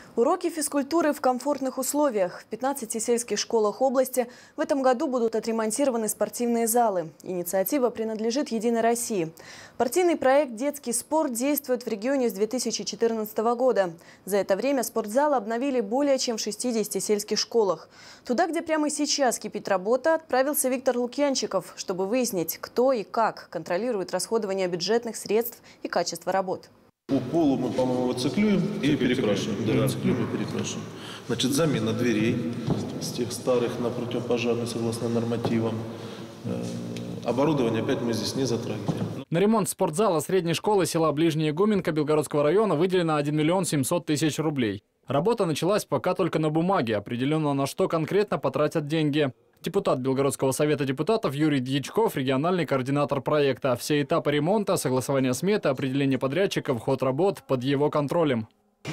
Уроки физкультуры в комфортных условиях. В 15 сельских школах области в этом году будут отремонтированы спортивные залы. Инициатива принадлежит «Единой России». Партийный проект «Детский спорт» действует в регионе с 2014 года. За это время спортзалы обновили более чем в 60 сельских школах. Туда, где прямо сейчас кипит работа, отправился Виктор Лукьянчиков, чтобы выяснить, кто и как контролирует расходование бюджетных средств и качество работ. По полу мы, по-моему, циклюем и перекрашиваем. Да, циклюем и перекрашиваем. Значит, замена дверей с тех старых на противопожарные, согласно нормативам. Оборудование опять мы здесь не затрагиваем. На ремонт спортзала средней школы села Ближняя Игуменка Белгородского района выделено 1 700 000 рублей. Работа началась пока только на бумаге. Определенно, на что конкретно потратят деньги. Депутат Белгородского совета депутатов Юрий Дьячков, региональный координатор проекта. Все этапы ремонта, согласование сметы, определение подрядчиков, ход работ под его контролем.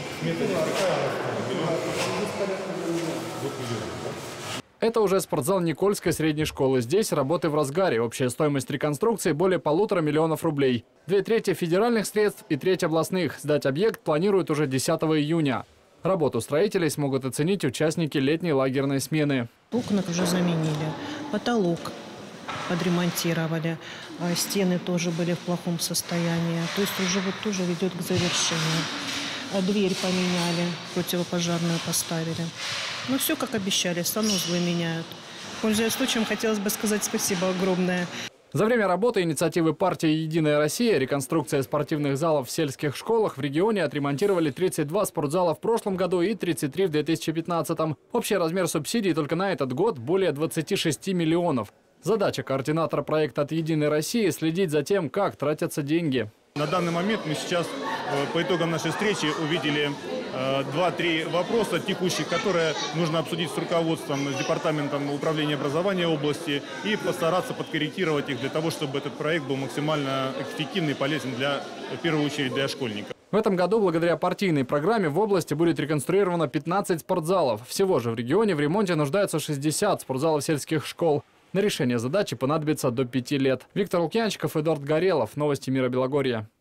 Это уже спортзал Никольской средней школы. Здесь работы в разгаре. Общая стоимость реконструкции более 1,5 миллиона рублей. 2/3 федеральных средств и 1/3 областных. Сдать объект планируют уже 10 июня. Работу строителей смогут оценить участники летней лагерной смены. Окна уже заменили, потолок подремонтировали, стены тоже были в плохом состоянии. То есть уже вот тоже идет к завершению. Дверь поменяли, противопожарную поставили. Ну все как обещали, санузлы меняют. Пользуясь случаем, хотелось бы сказать спасибо огромное. За время работы инициативы партии «Единая Россия» реконструкция спортивных залов в сельских школах в регионе отремонтировали 32 спортзала в прошлом году и 33 в 2015. Общий размер субсидий только на этот год более 26 миллионов. Задача координатора проекта от «Единой России» – следить за тем, как тратятся деньги. На данный момент мы сейчас по итогам нашей встречи увидели 2-3 вопроса текущих, которые нужно обсудить с руководством, с департаментом управления образования области и постараться подкорректировать их для того, чтобы этот проект был максимально эффективный и полезен в первую очередь для школьников. В этом году благодаря партийной программе в области будет реконструировано 15 спортзалов. Всего же в регионе в ремонте нуждаются 60 спортзалов сельских школ. На решение задачи понадобится до 5 лет. Виктор Лукьянчиков, Эдуард Горелов. Новости Мира Белогорья.